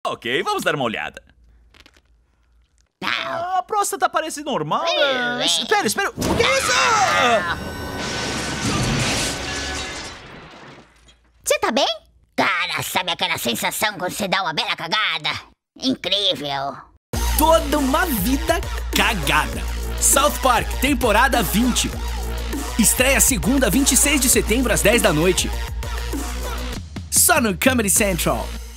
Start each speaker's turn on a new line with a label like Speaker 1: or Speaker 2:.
Speaker 1: Ok, vamos dar uma olhada.
Speaker 2: Não.
Speaker 1: A próstata parece normal. Espera. O que é isso?
Speaker 2: Você tá bem? Cara, sabe aquela sensação quando você dá uma bela cagada? Incrível.
Speaker 3: Toda uma vida cagada. South Park, temporada 20. Estreia segunda, 26 de setembro, às 10 da noite. Só no Comedy Central.